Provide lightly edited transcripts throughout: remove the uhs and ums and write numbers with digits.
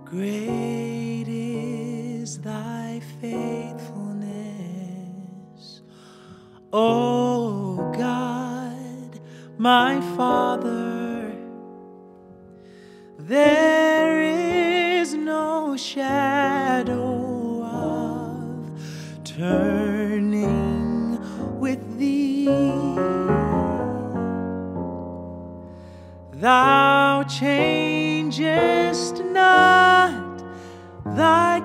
Great is thy faithfulness, O God, my Father. There is no shadow of turning with thee. Thou changest not, thy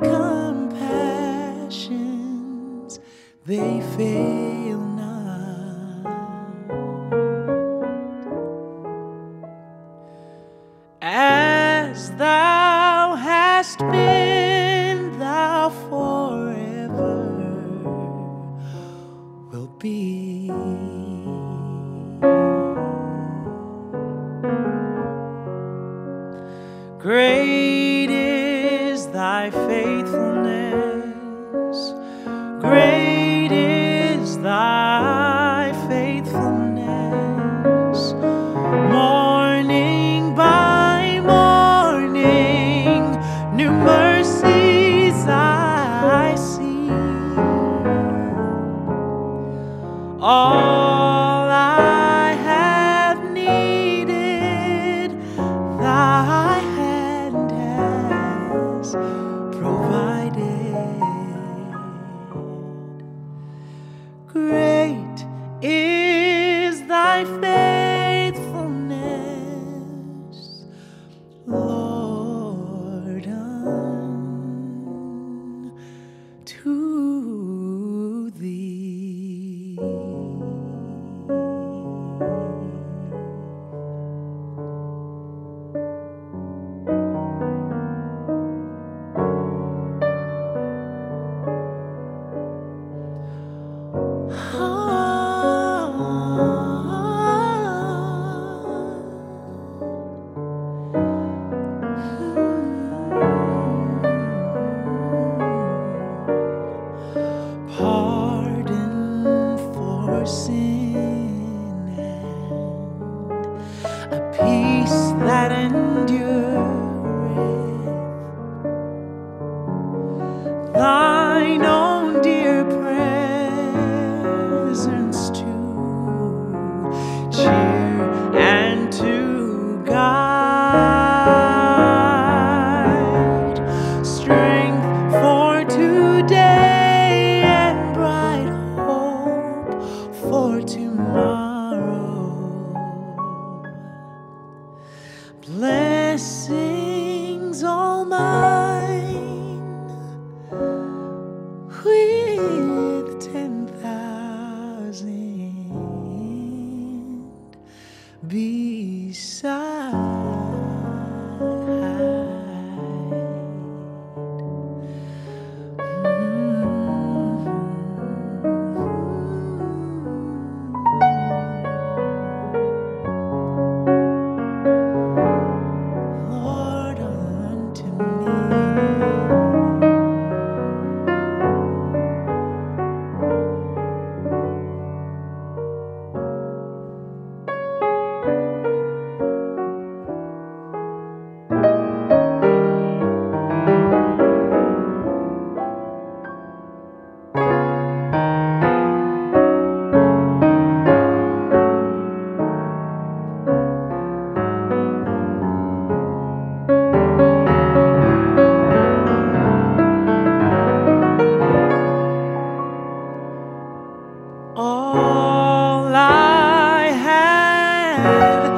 compassions, they fail not. As thou hast been, thou forever wilt be. Great is thy faithfulness, great is thy faithfulness. Morning by morning, new mercies I see. All I have needed, thy hand has provided. Great is thy faithfulness, Lord, unto thee. Pardon for sin and a peace that endureth, thine own dear presence to cheer and to guide, strength for today and bright hope for tomorrow. Blessings all mine with 10,000 beside. Lord, unto me. All I have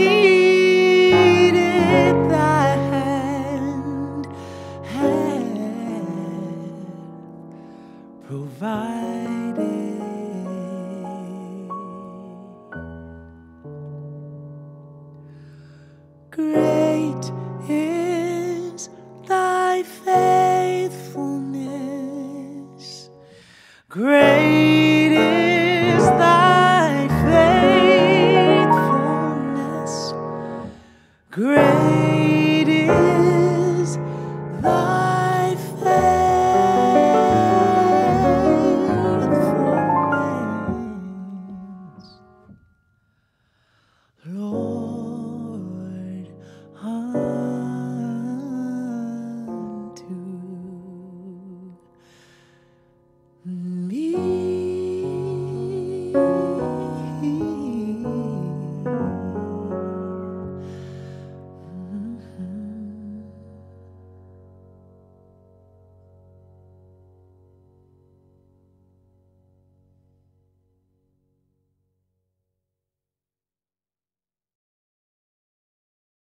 needed, thy hand hath provided. Great is thy faithfulness, great